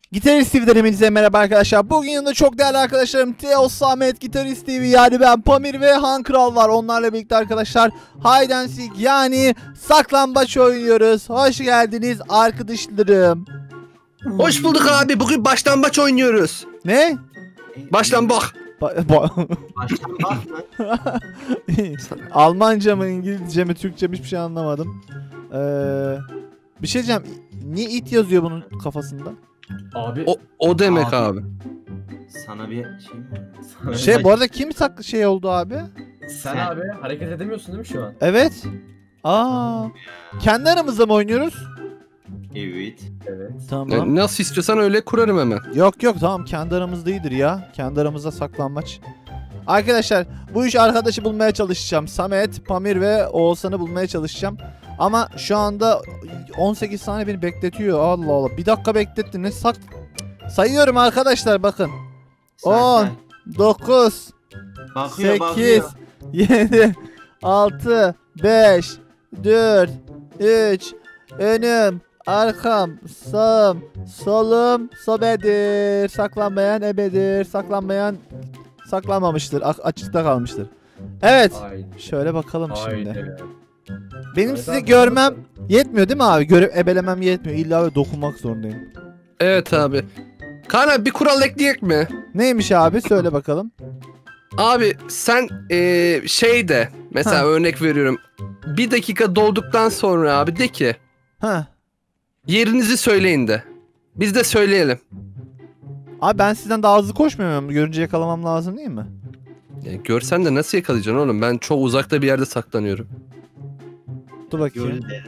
Gitarist TV'den hepinize merhaba arkadaşlar. Bugün yanında çok değerli arkadaşlarım Teo, Samet, Gitarist TV yani ben, Pamir ve Han Kral var. Onlarla birlikte arkadaşlar Hide and Seek yani saklambaç oynuyoruz. Hoş geldiniz arkadaşlarım. Hoş bulduk abi. Bugün başlambaç oynuyoruz. Ne? Başlambaç. Başlambaç mı? Almanca mı, İngilizce mi, Türkçe mi hiçbir şey anlamadım. Bir şey diyeceğim. Niye it yazıyor bunun kafasında? Abi O demek abi. Sana bir şey mi? Şey bu arada kim saklı şey oldu abi? sen abi hareket edemiyorsun değil mi şu an? Evet. Aa. Kendi aramızda mı oynuyoruz? Evet. Evet. Tamam. Nasıl istiyorsan öyle kurarım hemen. Yok tamam, kendi aramızda iyidir ya. Kendi aramızda saklanmaç. Arkadaşlar bu üç arkadaşı bulmaya çalışacağım. Samet, Pamir ve Oğuzhan'ı bulmaya çalışacağım. Ama şu anda 18 saniye beni bekletiyor. Allah Allah. Bir dakika bekletti. Ne sayıyorum arkadaşlar bakın. 10, 9, Bakıyor 8, bakıyor. 7, 6, 5, 4, 3, önüm, arkam, sağım, solum, sobedir. Saklanmayan ebedir. Saklanmayan saklanmamıştır. Açıkta kalmıştır. Evet. Haydi. Şöyle bakalım şimdi. Haydi. Benim Evet sizi abi, görmem yetmiyor değil mi abi? Görüp ebelemem yetmiyor. İlla böyle dokunmak zorundayım. Evet abi. Kaan abi bir kural ekleyecek mi? Neymiş abi? Söyle bakalım. Abi sen şey de mesela Ha. örnek veriyorum. Bir dakika dolduktan sonra abi de ki Ha. yerinizi söyleyin de. Biz de söyleyelim. Abi ben sizden daha hızlı koşmuyor muyum? Görünce yakalamam lazım değil mi? Ya görsen de nasıl yakalayacaksın oğlum? Ben çok uzakta bir yerde saklanıyorum. Dur bakayım. Görün.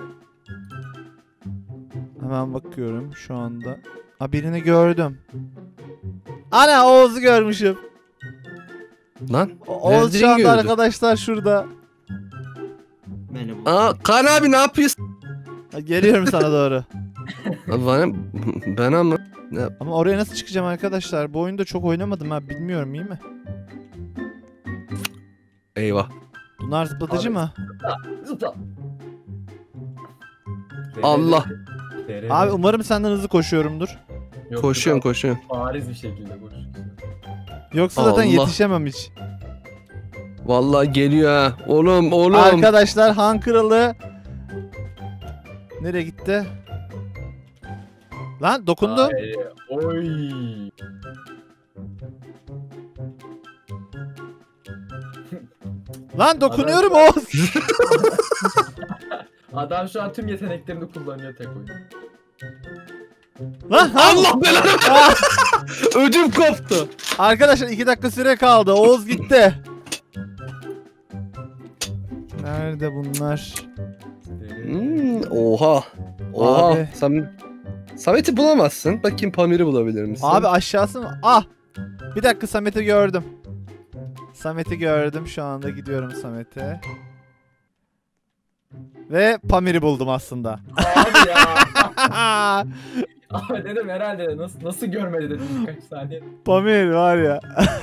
Hemen bakıyorum şu anda. Aa, birini gördüm. Ana, Oğuz'u görmüşüm. Lan. Oğuz şu Nereden anda gördün? arkadaşlar şurada. Beni bu. Aa Kaan abi ne yapıyorsun? Ha, geliyorum sana doğru. Ben ama. Ama oraya nasıl çıkacağım arkadaşlar? Bu oyunda çok oynamadım ha. Bilmiyorum, iyi mi? Eyvah. Bunlar zıplatıcı Abi. mı? Zıpla. Allah. Abi umarım senden hızlı koşuyorumdur. Yok, Koşuyorum. Bariz bir şekilde koş. Yoksa zaten Allah. yetişemem hiç. Vallahi geliyor ha. Oğlum. Arkadaşlar Han Kralı nereye gitti? Lan dokundu. Ay, oy. Lan dokunuyorum Oğuz. Adam şu an tüm yeteneklerini kullanıyor tek oyun. Lan Allah belanı. Ah! Ödüm koptu. Arkadaşlar 2 dakika süre kaldı. Oğuz gitti. Nerede bunlar? Oha. Abi. Samet'i bulamazsın. Bakayım Pamir'i bulabilir misin? Abi aşağısı mı? Ah! Bir dakika, Samet'i gördüm. Samet'i gördüm. Şu anda gidiyorum Samet'e. Ve Pamir'i buldum aslında. Abi ya. Abi dedim herhalde nasıl görmedi dedim birkaç saniye. Pamir var ya.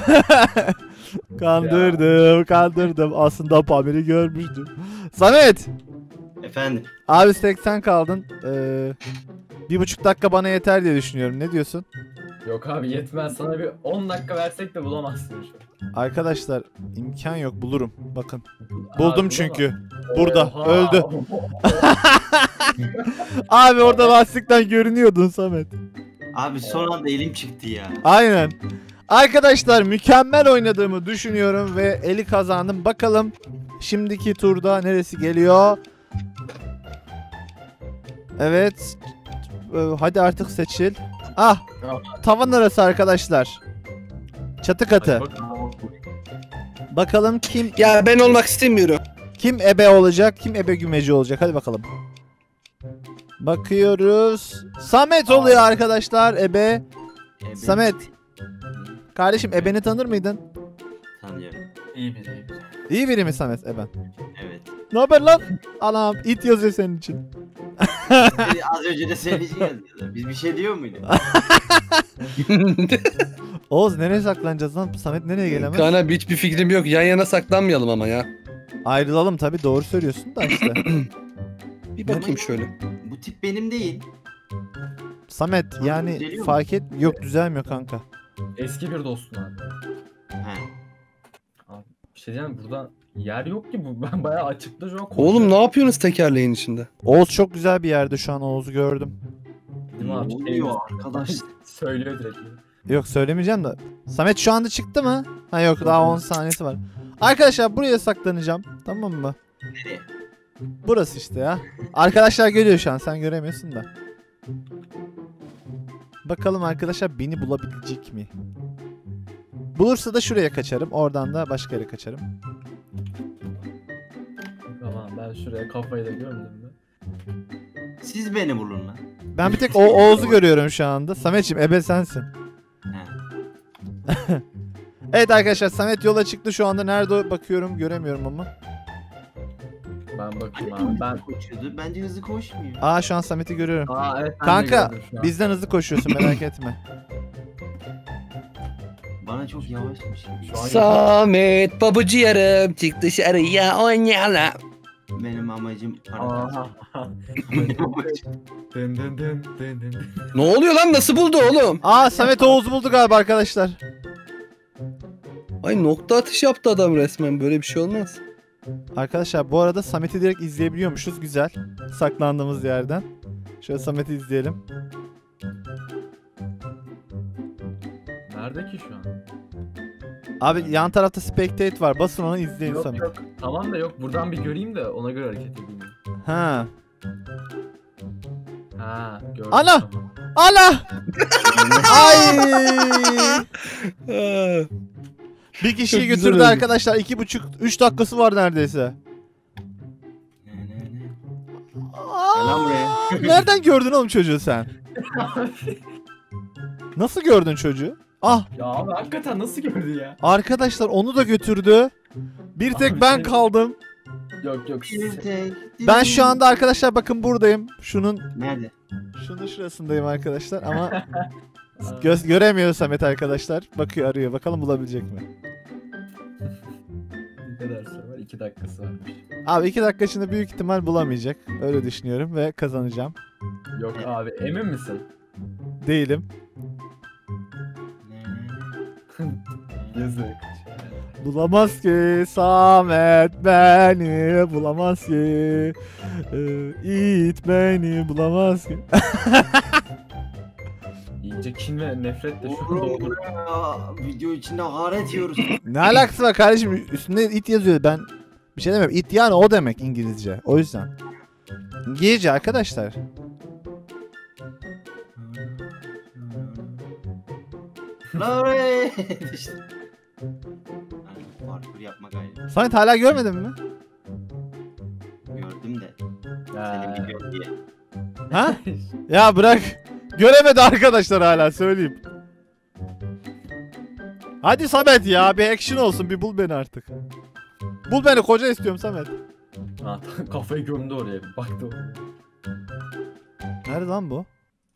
Kandırdım. Aslında Pamir'i görmüştüm. Samet! Efendim. Abi 80 kaldın. 1,5 dakika bana yeter diye düşünüyorum. Ne diyorsun? Yok abi yetmez, sana bir 10 dakika versek de bulamazsın şu an. Arkadaşlar imkan yok, bulurum. Bakın. Abi, Buldum bulamaz. çünkü. Burada. Oha. Öldü. Abi orada lastikten görünüyordun Samet. Abi son anda elim çıktı ya. Aynen. Arkadaşlar mükemmel oynadığımı düşünüyorum ve eli kazandım. Bakalım şimdiki turda neresi geliyor? Evet. Hadi artık seçil. Ah. Tavan arası arkadaşlar. Çatı katı. Hadi bakalım. Bakalım kim Ya ben olmak istemiyorum. ebe olacak, kim ebe gümeci olacak. Hadi bakalım. Bakıyoruz. Samet oluyor arkadaşlar, ebe. Samet. Kardeşim, ebeni tanır mıydın? Tanıyorum. İyi biri. İyi biri mi Samet eben? Evet. Ne haber lan? Anam it yazıyor senin için. Az önce de senin için yazıyordu. Biz bir şey diyor muyduk? Oğuz nereye saklanacağız lan? Samet nereye gelemez? Kaan abi hiçbir fikrim yok. Yan yana saklanmayalım ama ya. Ayrılalım tabii, doğru söylüyorsun da işte. Bir bakayım şöyle. Bu tip benim değil. Samet yani Düzeliyor mu? fark et. Yok düzelmiyor kanka. Eski bir dostum abi. He. Bir şey diyeceğim, burada yer yok ki bu. Ben bayağı açıkta şu an Oğlum koşuyorum. ne yapıyorsunuz tekerleğin içinde? Oğuz çok güzel bir yerde şu an, Oğuz'u gördüm. Değil mi abi? Ne oluyor arkadaş? Söylüyor direkt. Yok söylemeyeceğim de. Samet şu anda çıktı mı? Ha yok, daha 10 saniyesi var. Arkadaşlar buraya saklanacağım. Tamam mı? Nereye? Burası işte ya. Arkadaşlar görüyor şu an, sen göremiyorsun da. Bakalım arkadaşlar beni bulabilecek mi? Bulursa da şuraya kaçarım. Oradan da başka yere kaçarım. Tamam, ben şuraya kafayı da gömdüm mü? Siz beni bulun lan. Ben bir tek Oğuz'u görüyorum şu anda. Samet'ciğim ebe sensin. He. Evet arkadaşlar, Samet yola çıktı şu anda. Nerede o bakıyorum, göremiyorum ama. Ben bakayım Hani abi. Ben koşuyordu. Bence hızlı koşmuyor. Aa şu an Samet'i görüyorum. evet, ben de Kanka gördüm şu an. bizden hızlı koşuyorsun, merak etme. Bana çok yavaşmış. Şu an- Samet babacı yarım çık dışarıya oynayalım. Benim amacım para Aha. kazanmak. Benim amacım. Dın dın dın dın dın. Ne oluyor lan, nasıl buldu oğlum? Aa Samet Oğuz'u buldu galiba arkadaşlar. Ay nokta atış yaptı adam resmen, böyle bir şey olmaz. Arkadaşlar bu arada Samet'i direkt izleyebiliyormuşuz. Güzel. Saklandığımız yerden. Şöyle Samet'i izleyelim. Nerede ki şu an? Abi yan tarafta spectate var. Basın onu, izleyin Yok Samet. yok. Tamam da yok. Buradan bir göreyim de ona göre hareket edeyim. Ha. Ha, gördüm. Ana! Tamam. Ana! Ay! Ah, Bir kişiyi Çok güzel götürdü oldu. arkadaşlar. 2,5-3 dakikası var neredeyse. Gel lan buraya. Nereden gördün oğlum çocuğu sen? Nasıl gördün çocuğu? Ah Ya abi hakikaten nasıl gördü ya? arkadaşlar onu da götürdü. Bir tek Abi ben şey- kaldım. Yok. Bir tek- Ben şu anda arkadaşlar bakın buradayım. Şunun Nerede? şurasındayım arkadaşlar ama göremiyor Samet arkadaşlar. Bakıyor, arıyor. Bakalım bulabilecek mi? Ne kadar süre var? 2 dakikası varmış. Abi 2 dakika içinde büyük ihtimal bulamayacak. Öyle düşünüyorum ve kazanacağım. Yok abi, emin misin? Değilim. Yazık. Bulamaz ki Samet beni, bulamaz ki. It beni bulamaz ki. İyice kin ve nefret de şu an doğdu. Video içinde hakaret yiyoruz. Ne alakası var kardeşim? Üstünde it yazıyor. Ben bir şey demiyorum. It yani o demek İngilizce. O yüzden. İngilizce arkadaşlar. Lore! İşte. Parkur yapma gayret. Samet hala görmedin mi? Gördüm de. Ha. Seni biliyorum diye. Ha? Ya bırak. Göremedi arkadaşlar hala, söyleyeyim. Hadi Samet ya, bir action olsun, bir bul beni artık. Bul beni, koca istiyorum Samet. Ha, kafayı gömdü oraya. Baktı. Nerede lan bu?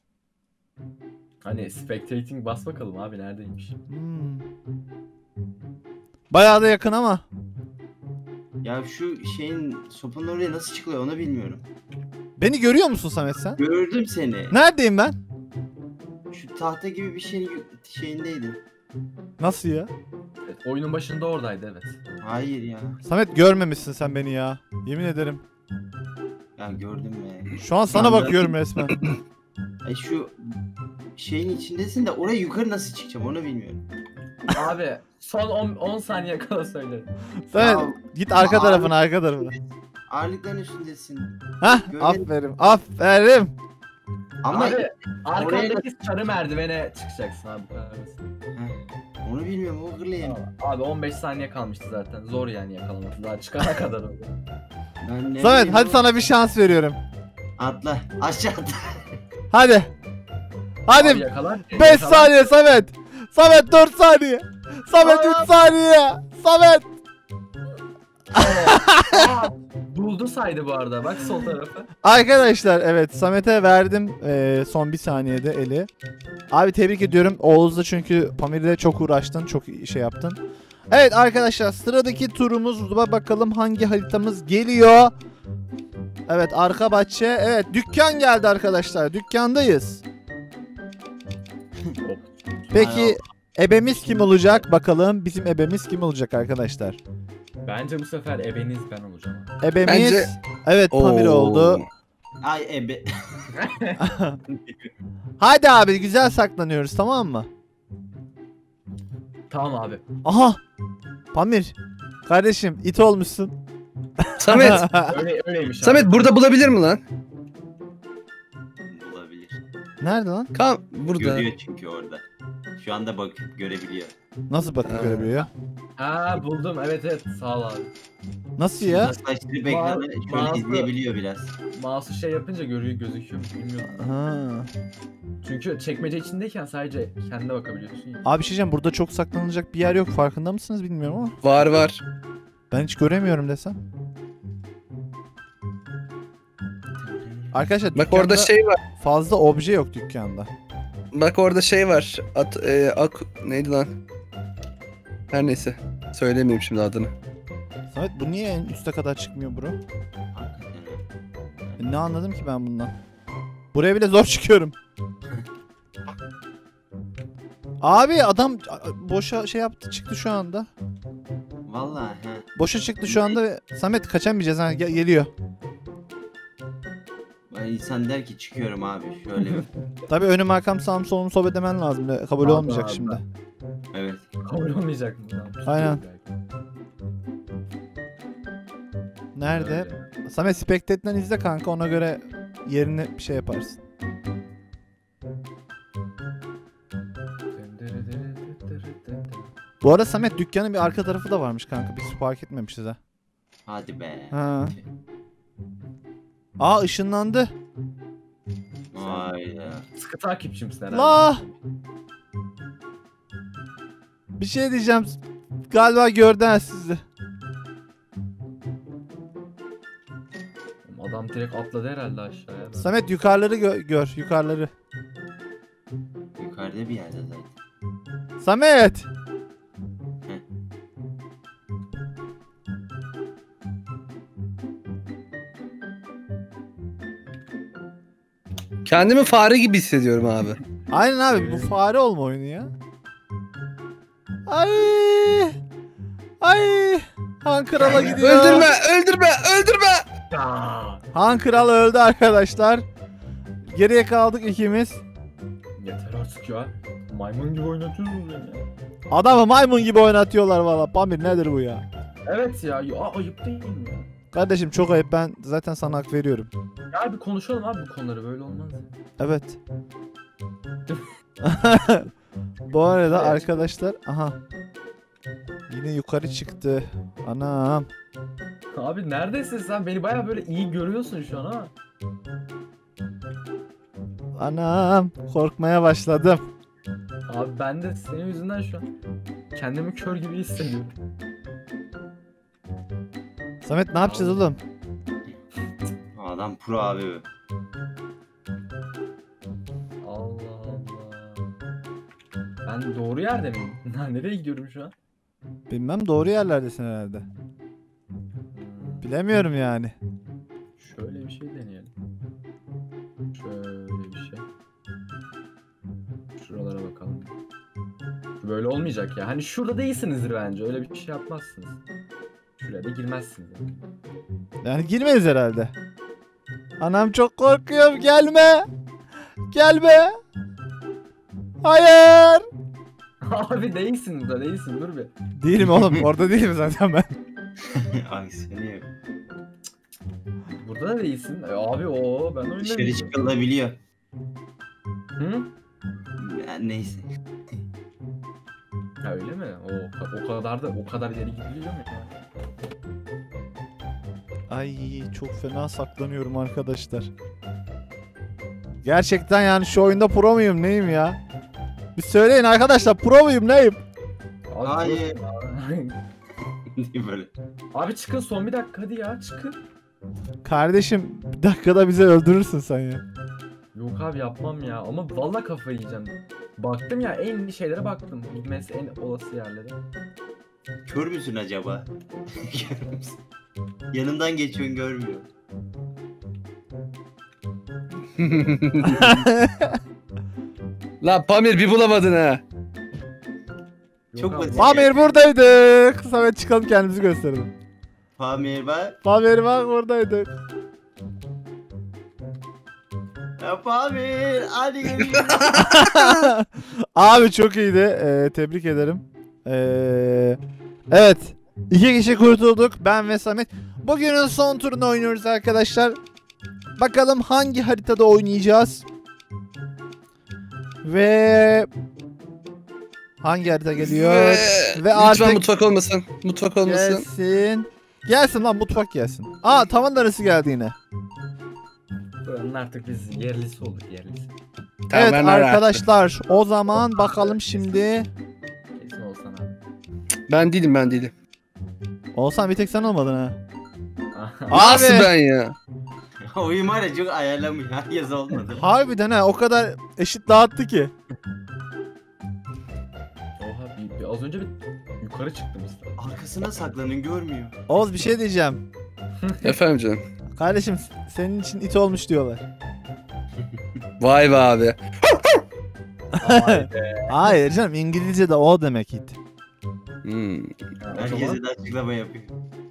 Hani spectating bas bakalım abi, neredeymiş? Hmm. Bayağı da yakın ama. Ya şu şeyin sopanın oraya nasıl çıkılıyor onu bilmiyorum. Beni görüyor musun Samet sen? Gördüm seni. Neredeyim ben? Şu tahta gibi bir şeyindeydin. Nasıl ya? Evet, oyunun başında oradaydı evet. Hayır ya. Samet görmemişsin sen beni ya. Yemin ederim. Ya gördüm be. Şu an sana bakıyorum resmen. Şu şeyin içindesin de oraya yukarı nasıl çıkacağım onu bilmiyorum. Abi son 10 saniye kala söylerim. Samet Ya, git arka tarafına, arka tarafına. ağırlıkların üstündesin. Hah, Görmedim. aferin. Ama Abi arkadaki sarı merdivene çıkacaksın abi. onu bilmiyorum o hırlayayım. Abi 15 saniye kalmıştı zaten. Zor yani yakalaması. Daha çıkana kadar oldu. Ben ne Samet bileyim hadi o- sana bir şans veriyorum. Atla aşağı atla. Hadi. Abi Hadi yakalar. 5 saniye Samet. Samet 4 saniye. Samet 3 saniye. Samet. Buldu saydı bu arada. Bak sol tarafı. Arkadaşlar evet Samet'e verdim son bir saniyede eli. Abi tebrik ediyorum. Oğuz'da çünkü Pamir'le çok uğraştın. Çok şey yaptın. Evet arkadaşlar sıradaki turumuzda bakalım hangi haritamız geliyor. Evet arka bahçe. Evet dükkan geldi arkadaşlar. Dükkandayız. Peki ebemiz kim olacak? Bakalım bizim ebemiz kim olacak arkadaşlar? Bence bu sefer ebeniz ben olacağım. Ebemiz Bence- evet Pamir oldu. Ay ebe. Hadi abi güzel saklanıyoruz tamam mı? Tamam abi. Aha! Pamir. Kardeşim it olmuşsun. Samet. Öyleymiş abi. Samet burada bulabilir mi lan? Bulabilir. Nerede lan? Kam burada. Görüyor çünkü orada. Şu anda bakıp görebiliyor. Nasıl bakıp Ha. görebiliyor ya? Ha buldum. Evet sağ ol abi. Nasıl ya? Nasıl açtırıp ekranı şöyle Bazı- izleyebiliyor biraz. Mouse'u şey yapınca gözüküyor. Bilmiyorum. Ha. Çünkü çekmece içindeyken sadece kendine bakabiliyorsun ya. Abi bir şey diyeceğim burada çok saklanılacak bir yer yok farkında mısınız bilmiyorum ama. Var. Ben hiç göremiyorum desem. Arkadaşlar Bak orada dükkanda şey var. fazla obje yok dükkanda. Bak orada şey var. Neydi lan? Her neyse. Söylemeyeyim şimdi adını. Samet bu niye en üste kadar çıkmıyor bro? Hakikaten. Ne anladım ki ben bundan? Buraya bile zor çıkıyorum. Abi adam boşa şey yaptı çıktı şu anda. Vallahi he. Boşa çıktı şu anda ve Samet kaçamayacağız ha geliyor. İnsan der ki çıkıyorum abi şöyle. Tabii önüm arkam sağım solum sohbet edemen lazım. Kabul Allah olmayacak Allah. şimdi. Evet. Kabul olmayacak mı? Tamam, Aynen. belki. Nerede? Öyle. Samet Spectate'den izle kanka ona göre yerini bir şey yaparsın. Bu arada Samet dükkanın bir arka tarafı da varmış kanka. Biz fark etmemişiz ha. Hadi be. Ha. Aa ışınlandı. Vay ya. Sıkı takipçimsin herhalde. La! Bir şey diyeceğim. Galiba gördü ha sizi. Adam direkt atladı herhalde aşağıya. Samet yukarıları gör. Yukarıları. Yukarıda bir yerde zaten. Samet! Kendimi fare gibi hissediyorum abi. Aynen abi bu fare olma oyunu ya. Ay! Ay! Han Kral'a gidiyor. Öldürme. Aa! Han Kral öldü arkadaşlar. Geriye kaldık ikimiz. Yeter artık ya. Maymun gibi oynatıyorsunuz beni ya. Adamı maymun gibi oynatıyorlar valla. Pamir nedir bu ya? Evet ya. Ayıp değil mi ya? Kardeşim çok ayıp ben zaten sana hak veriyorum. Ya bir konuşalım abi bu konuları böyle olmaz. Evet. Bu arada arkadaşlar aha. Yine yukarı çıktı. Anam. Abi neredesin sen? Beni baya böyle iyi görüyorsun şu an ama. Anam. Korkmaya başladım. Abi ben de senin yüzünden şu an kendimi kör gibi hissediyorum. Samet ne yapacağız oğlum? Adam pro abi. Allah Allah. Ben doğru yerde miyim? Nereye gidiyorum şu an? Bilmem doğru yerlerdesin herhalde. Bilemiyorum yani. Şöyle bir şey deneyelim. Şöyle bir şey. Şuralara bakalım. Böyle olmayacak ya. Hani şurada değilsinizdir bence. Öyle bir şey yapmazsınız. Şuraya da girmezsiniz. Yani. Yani girmeyiz herhalde. Anam çok korkuyorum gelme. Gelme. Hayır. Abi değilsin burada değilsin dur bir. Değilim oğlum orada değilim zaten ben. Aksiyonu yok. Burada da değilsin. Abi o ben Dışarı oynamıyorum. çıkılabiliyor. Hı? Yani neyse. Ha öyle mi? O kadar ileri gidiliyor mu ya? Ay çok fena saklanıyorum arkadaşlar. Gerçekten yani şu oyunda pro muyum neyim ya? Bir söyleyin arkadaşlar pro muyum neyim? Abi, Hayır. Diye böyle. Abi çıkın son bir dakika hadi ya çıkın. Kardeşim bir dakikada bizi öldürürsün sen ya. Yok abi yapmam ya ama vallahi kafayı yiyeceğim. Baktım ya en iyi şeylere baktım. Gitmesi en olası yerlere. Kör müsün acaba? Kör müsün? Yanından geçiyorsun görmüyor. Lan Pamir bir bulamadın ha. Çok Yok abi. basit. Pamir buradaydık. Samet çıkalım kendimizi gösterelim. Pamir bak. Pamir bak buradaydık. Ya Pamir. Hadi görüşürüz. Abi çok iyiydi. Tebrik ederim. Evet. 2 kişi kurtulduk. Ben ve Samet. Bugünün son turunu oynuyoruz arkadaşlar. Bakalım hangi haritada oynayacağız. Ve hangi harita geliyor? Ve Lütfen artık mutfak olmasın. Mutfak olmasın. gelsin. Gelsin lan, mutfak gelsin. Aa, tavan arası geldi yine. Buranın artık biz yerlisi olduk, yerlisi. Tamam, Evet ben merak arkadaşlar, o zaman bakalım şimdi. Kesin olsan abi. Ben değilim. Olsan bir tek sen olmadın ha. Nasıl Abi. ben ya? Oyun var ya çok ayarlamıyor. Herkes olmadı. Harbiden ha, o kadar eşit dağıttı ki. Oha bir az önce bir yukarı çıktım işte. Arkasına saklanın görmüyor. Oğuz bir şey diyeceğim. Efendim canım. Kardeşim senin için it olmuş diyorlar. Vay be abi. Vay be. Hayır canım, İngilizce'de o demek it. Hmm. O zaman Herkese de açıklama yapıyor.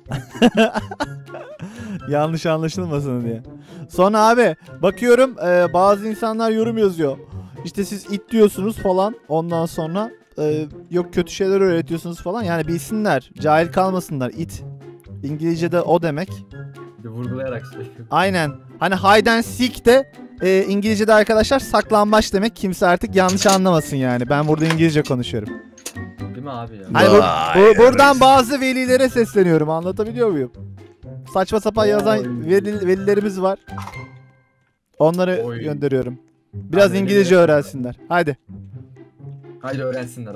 Yanlış anlaşılmasın diye. Sonra abi bakıyorum bazı insanlar yorum yazıyor. İşte siz it diyorsunuz falan. Ondan sonra yok kötü şeyler öğretiyorsunuz falan. Yani bilsinler. Cahil kalmasınlar. It İngilizce'de o demek. bir vurgulayarak söylüyorum. Aynen. Hani hide and seek de İngilizce'de arkadaşlar saklambaç demek. Kimse artık yanlış anlamasın yani. Ben burada İngilizce konuşuyorum. Değil mi abi ya? Hani Vay, buradan bazı velilere sesleniyorum. Anlatabiliyor muyum? Saçma sapan yazan Oy. velilerimiz var. Onları Oy. gönderiyorum. Biraz Hadi İngilizce veliler. öğrensinler. Haydi. Haydi öğrensinler.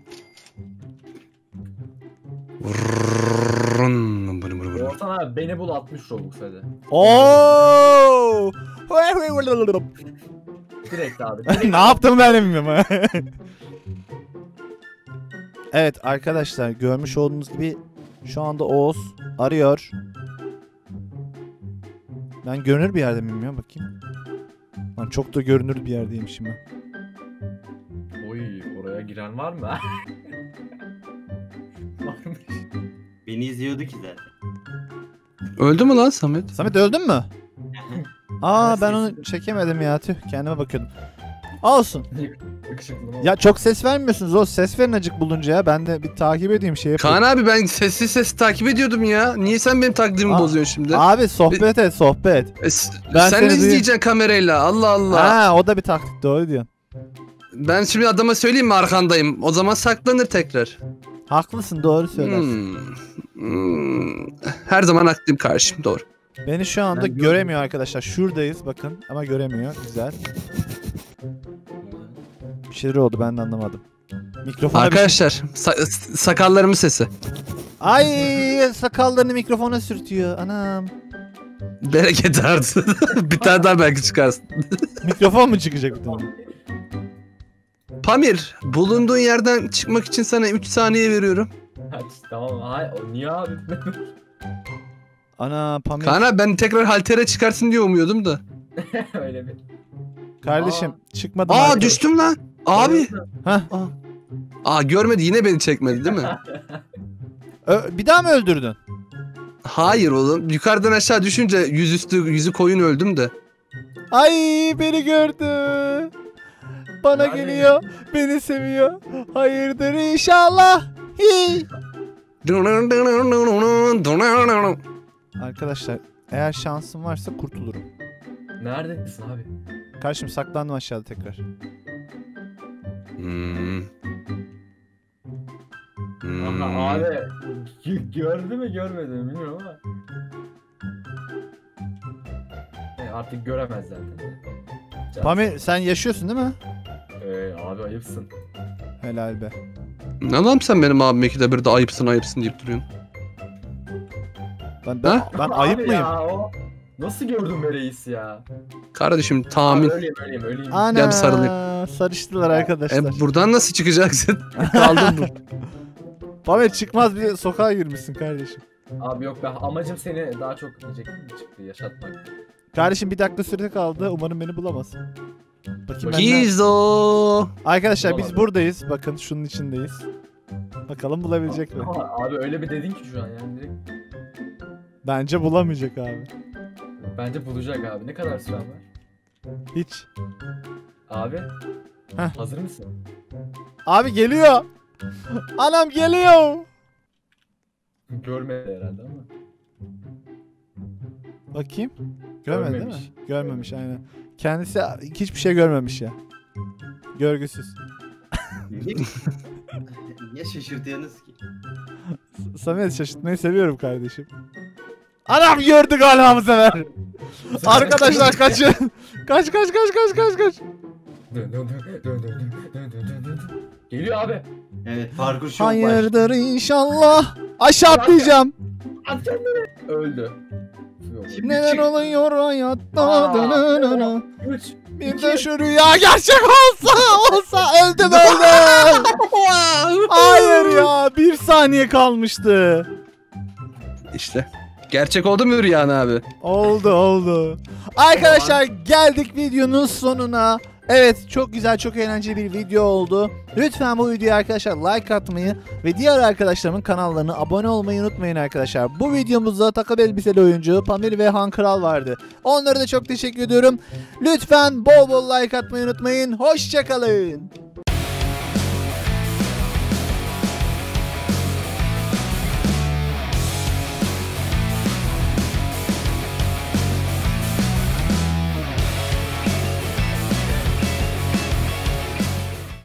Ortan abi beni bul 60 Robux hadi. Oo! Direkt abi. Ne yaptım ben bilmiyorum. Evet arkadaşlar, görmüş olduğunuz gibi şu anda Oğuz arıyor. Ben görünür bir yerde miyim ya, bakayım. Lan çok da görünür bir yerdeymişim ben. Oy oraya giren var mı? Varmış. Beni izliyordu ki zaten. Öldü mü lan Samet? Samet öldün mü? Aa, ben Nasıl onu çekemedim ya, tüh, kendime bakıyordum. Olsun. Yakışıklı mı? Ya çok ses vermiyorsunuz, o ses verin acık bulunca ya. Ben de bir takip edeyim şey yapayım. Kaan abi ben sessiz takip ediyordum ya. Niye sen benim taklidimi Aa, bozuyorsun şimdi? Abi sohbet et, sohbet. Ben Sen seni de izleyeceksin kamerayla. Allah Allah. Ha, o da bir taktik, doğru diyorsun. Ben şimdi adama söyleyeyim mi arkandayım? O zaman saklanır tekrar. Haklısın, doğru söylersin. Her zaman haklıyım karşım. Doğru. Beni şu anda Ben göremiyor arkadaşlar. Şuradayız bakın ama göremiyor. Güzel. Bir şeyler oldu, ben de anlamadım. Mikrofona Arkadaşlar sakallarımın sesi. Ay, sakallarını mikrofona sürtüyor. Anam. Bereket artsın. Bir tane daha belki çıkarsın. Mikrofon mu çıkacak bir tane? Pamir, bulunduğun yerden çıkmak için sana 3 saniye veriyorum. Hadi, tamam. Hayır niye abi? Ana Pamir. Kaan abi ben tekrar haltere çıkarsın diye umuyordum da. Öyle bir. Kardeşim çıkmadım. Aa arkadaş. düştüm lan. Abi. Hah. Aa görmedi yine beni çekmedi değil mi? Bir daha mı öldürdün? Hayır oğlum. Yukarıdan aşağı düşünce yüzü koyun öldüm de. Ay, beni gördü. Bana Yani- geliyor. Beni seviyor. Hayırdır inşallah. Hi. Arkadaşlar eğer şansım varsa kurtulurum. Neredesin abi? Kardeşim saklandım aşağıda tekrar. Hmm. Ama abi gördü mü görmedi mi bilmiyorum ama. Artık göremez zaten. Pamir sen yaşıyorsun değil mi? Abi ayıpsın. Helal be. Ne lan sen benim abime ikide bir de ayıpsın deyip duruyorsun. Ben Abi ayıp mıyım? Ya, o... Nasıl gördün be reis ya? Kardeşim Abi, tahmin. öleyim. Ana, Gel bir sarılayım. sarıştılar arkadaşlar. Buradan nasıl çıkacaksın? Kaldın bu. Pamir çıkmaz bir sokağa girmişsin kardeşim. Abi yok ben amacım seni daha çok diyecektim çıktı yaşatmak. Kardeşim bir dakika süre kaldı. Umarım beni bulamaz. Bakayım ben nerede- Gizo. Arkadaşlar biz Bulamadım. buradayız. Bakın şunun içindeyiz. Bakalım bulabilecek mi? Ama abi öyle bir dedin ki şu an yani direkt. Bence bulamayacak abi. Bence bulacak abi. Ne kadar süren var? Hiç. Abi. Heh. Hazır mısın? Abi geliyor. Anam geliyor. Görmedi herhalde ama. Bakayım. Görmedi değil mi? Görmemiş. Görmemiş aynen. Kendisi hiçbir şey görmemiş ya. Görgüsüz. Niye şaşırtıyorsunuz ki? Samet şaşırtmayı seviyorum kardeşim. Anam gördü galiba bu sefer. Arkadaşlar kaçın. Kaç. Dön, dön, dön, dön, dön, dön, dön, dön, dön. Geliyor abi. Evet parkur çok baş. Hayırdır inşallah. Aşağı atlayacağım. At kendini. Öldü. Yok. Neler oluyor hayatta? Aa. Dönönönö. 3. Bir de şu rüya gerçek olsa öldüm. Hayır ya, bir saniye kalmıştı. İşte. Gerçek oldu mu Rüyan abi? Oldu. Arkadaşlar geldik videonun sonuna. Evet, çok güzel, çok eğlenceli bir video oldu. Lütfen bu videoya arkadaşlar like atmayı ve diğer arkadaşlarımın kanallarına abone olmayı unutmayın arkadaşlar. Bu videomuzda takım elbiseli oyuncu Pamir ve Han Kral vardı. Onlara da çok teşekkür ediyorum. Lütfen bol bol like atmayı unutmayın. Hoşçakalın.